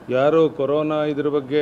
ಯಾರು ಕೊರೋನಾ ಇದ್ರ ಬಗ್ಗೆ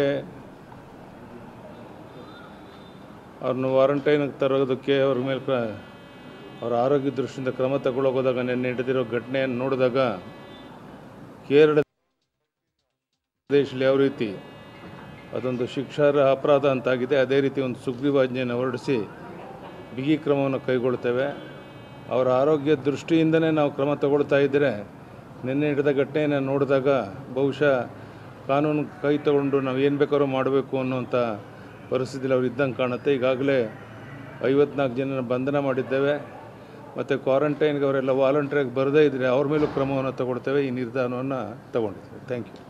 ಅವ್ರನ್ನ ಕ್ವಾರಂಟೈನ್ಗೆ ತರೋದಕ್ಕೆ ಅವ್ರ ಮೇಲೆ ಅವರ ಆರೋಗ್ಯ ದೃಷ್ಟಿಯಿಂದ ಕ್ರಮ ತಗೊಳ್ಳೋದಾಗ ನಿನ್ನೆ ನಡೆದಿರೋ ಘಟನೆಯನ್ನು ನೋಡಿದಾಗ ಕೇರಳ ದೇಶದಲ್ಲಿ ಯಾವ ರೀತಿ ಅದೊಂದು ಶಿಕ್ಷಾರ್ಹ ಅಪರಾಧ ಅಂತಾಗಿದೆ, ಅದೇ ರೀತಿ ಒಂದು ಸುಗ್ರೀವಾಜ್ಞೆಯನ್ನು ಹೊರಡಿಸಿ ಬಿಗಿ ಕ್ರಮವನ್ನು ಕೈಗೊಳ್ತೇವೆ. ಅವರ ಆರೋಗ್ಯ ದೃಷ್ಟಿಯಿಂದನೇ ನಾವು ಕ್ರಮ ತಗೊಳ್ತಾ ಇದ್ದರೆ ನಿನ್ನೆ ನಡೆದ ಘಟನೆಯನ್ನು ನೋಡಿದಾಗ ಬಹುಶಃ ಕಾನೂನು ಕೈ ತಗೊಂಡು ನಾವು ಏನು ಬೇಕಾದ್ರೂ ಮಾಡಬೇಕು ಅನ್ನೋಂಥ ಪರಿಸ್ಥಿತಿಯಲ್ಲಿ ಅವ್ರು ಇದ್ದಂಗೆ ಕಾಣುತ್ತೆ. ಈಗಾಗಲೇ 54 ಜನನ ಬಂಧನ ಮಾಡಿದ್ದೇವೆ ಮತ್ತು ಕ್ವಾರಂಟೈನ್ಗೆ ಅವರೆಲ್ಲ ವಾಲಂಟ್ರಿಯಾಗಿ ಬರದೇ ಇದ್ದರೆ ಅವ್ರ ಮೇಲೂ ಕ್ರಮವನ್ನು ತಗೊಳ್ತೇವೆ. ಈ ನಿರ್ಧಾರವನ್ನು ತಗೊಂಡಿದ್ದೇವೆ. Thank you.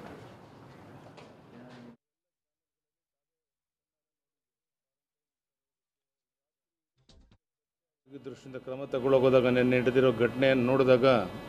ದೃಷ್ಟಿಯಿಂದ ಕ್ರಮ ತಗೊಳ್ಳೋದಾಗ ನಿನ್ನೆ ನಡೆದಿರೋ ಘಟನೆಯನ್ನು ನೋಡಿದಾಗ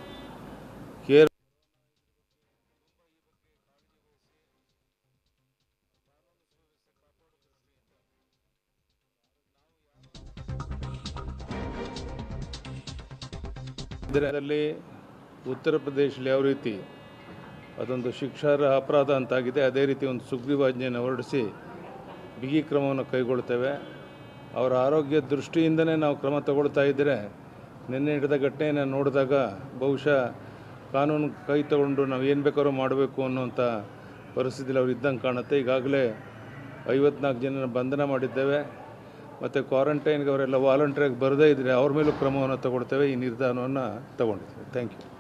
ಇದರಲ್ಲಿ ಉತ್ತರ ಪ್ರದೇಶದಲ್ಲಿ ಯಾವ ರೀತಿ ಅದೊಂದು ಶಿಕ್ಷಾರ್ಹ ಅಪರಾಧ ಅಂತಾಗಿದೆ, ಅದೇ ರೀತಿ ಒಂದು ಸುಗ್ರೀವಾಜ್ಞೆಯನ್ನು ಹೊರಡಿಸಿ ಬಿಗಿ ಕ್ರಮವನ್ನು ಕೈಗೊಳ್ತೇವೆ. ಅವರ ಆರೋಗ್ಯ ದೃಷ್ಟಿಯಿಂದನೇ ನಾವು ಕ್ರಮ ತಗೊಳ್ತಾ ಇದ್ದರೆ ನಿನ್ನೆ ನಡೆದ ಘಟನೆಯನ್ನು ನೋಡಿದಾಗ ಬಹುಶಃ ಕಾನೂನು ಕೈ ತಗೊಂಡು ನಾವು ಏನು ಬೇಕಾದ್ರೂ ಮಾಡಬೇಕು ಅನ್ನೋಂಥ ಪರಿಸ್ಥಿತಿಯಲ್ಲಿ ಅವ್ರು ಇದ್ದಂಗೆ ಕಾಣುತ್ತೆ. ಈಗಾಗಲೇ 54 ಜನನ ಬಂಧನ ಮಾಡಿದ್ದೇವೆ ಮತ್ತು ಕ್ವಾರಂಟೈನ್ಗೆ ಅವರೆಲ್ಲ ವಾಲಂಟ್ರಿಯಾಗಿ ಬರದೇ ಇದ್ದರೆ ಅವ್ರ ಮೇಲೂ ಕ್ರಮವನ್ನು ತಗೊಳ್ತೇವೆ. ಈ ನಿರ್ಧಾರವನ್ನು ತಗೊಂಡಿದ್ದೇವೆ. Thank you.